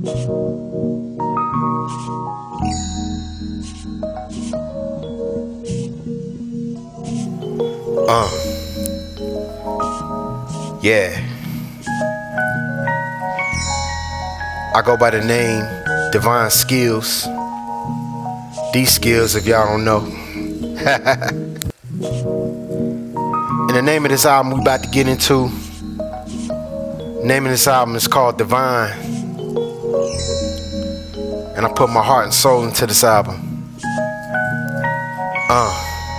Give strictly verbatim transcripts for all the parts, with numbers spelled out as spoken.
Uh, yeah. I go by the name Divine Skills. These skills, if y'all don't know. And the name of this album we about to get into, the name of this album is called Divine. And I put my heart and soul into this album. Uh.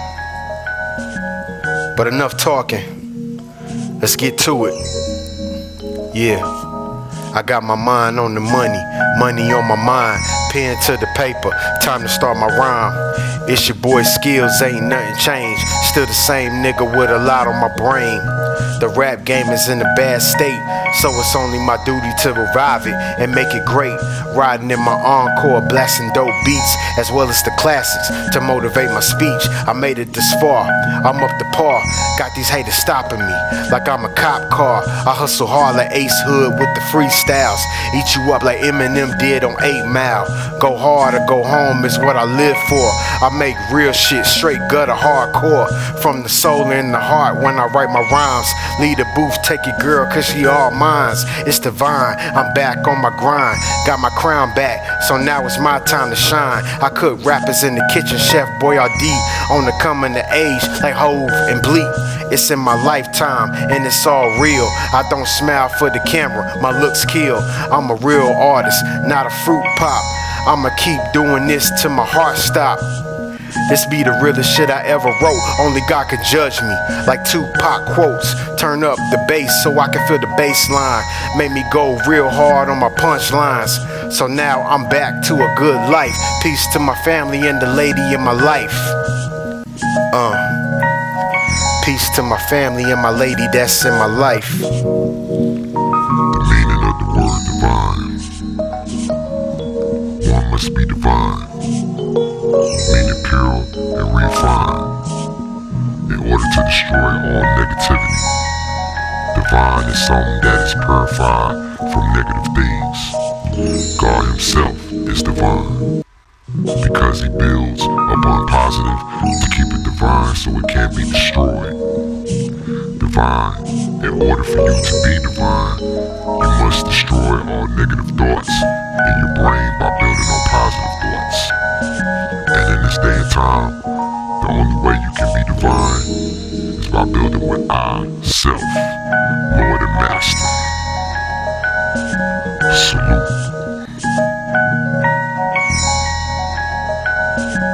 But enough talking. Let's get to it. Yeah. I got my mind on the money, money on my mind, pen to the paper, time to start my rhyme. It's your boy Skills, ain't nothing changed, still the same nigga with a lot on my brain. The rap game is in a bad state, so it's only my duty to revive it and make it great. Riding in my encore, blasting dope beats, as well as the classics to motivate my speech. I made it this far, I'm up to par. Got these haters stopping me like I'm a cop car. I hustle hard like Ace Hood with the freestyles. Eat you up like Eminem did on eight mile. Go hard or go home is what I live for. I make real shit, straight gutter hardcore. From the soul and the heart when I write my rhymes. Leave the booth, take your girl cause she all mines. It's divine, I'm back on my grind. Got my crown back, so now it's my time to shine. I cook rappers in the kitchen, Chef Boyardee. On the coming of age like Hove and Bleak. It's in my lifetime and it's all real. I don't smile for the camera, my looks kill. I'm a real artist, not a fruit pop. I'ma keep doing this till my heart stop. This be the realest shit I ever wrote. Only God can judge me. Like Tupac quotes. Turn up the bass so I can feel the bass line. Made me go real hard on my punchlines. So now I'm back to a good life. Peace to my family and the lady in my life. Uh, peace to my family and my lady that's in my life. The meaning of the word divine. One must be divine, meaning pure and refined, in order to destroy all negativity. Divine is something that is purified from negative things. God himself is divine, because he builds upon positive to keep it divine so it can't be destroyed. Divine, in order for you to be divine, you must destroy all negative thoughts in your brain by building on positive thoughts. And in this day and time, the only way you can be divine is by building with I, self, Lord and Master. Salute.